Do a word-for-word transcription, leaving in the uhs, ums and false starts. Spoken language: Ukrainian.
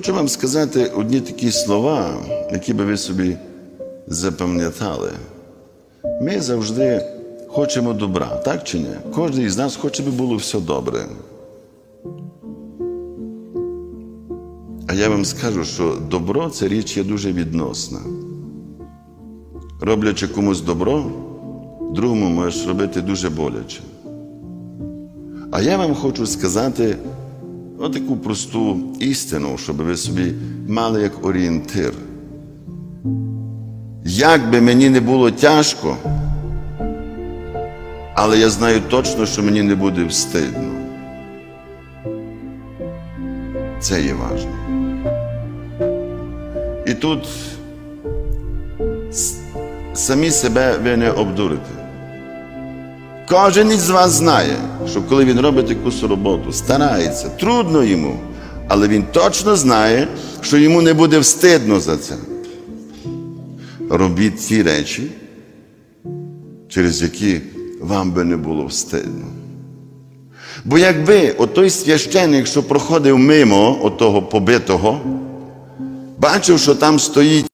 Хочу вам сказати одні такі слова, які би ви собі запам'ятали. Ми завжди хочемо добра, так чи ні? Кожен із нас хоче, би було все добре. А я вам скажу, що добро – це річ є дуже відносна. Роблячи комусь добро, другому можеш робити дуже боляче. А я вам хочу сказати отаку просту істину, щоб ви собі мали як орієнтир. Як би мені не було тяжко, але я знаю точно, що мені не буде встидно. Це є важливо. І тут самі себе ви не обдурите. Кожен із вас знає, що коли він робить якусь роботу, старається, трудно йому, але він точно знає, що йому не буде встидно за це. Робіть ті речі, через які вам би не було встидно. Бо якби отой священик, що проходив мимо отого побитого, бачив, що там стоїть